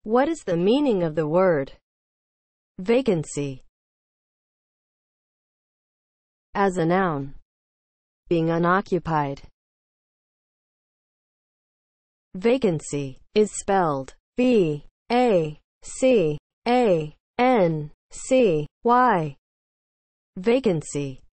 What is the meaning of the word vacancy as a noun? Being unoccupied. Vacancy is spelled V-A-C-A-N-C-Y. Vacancy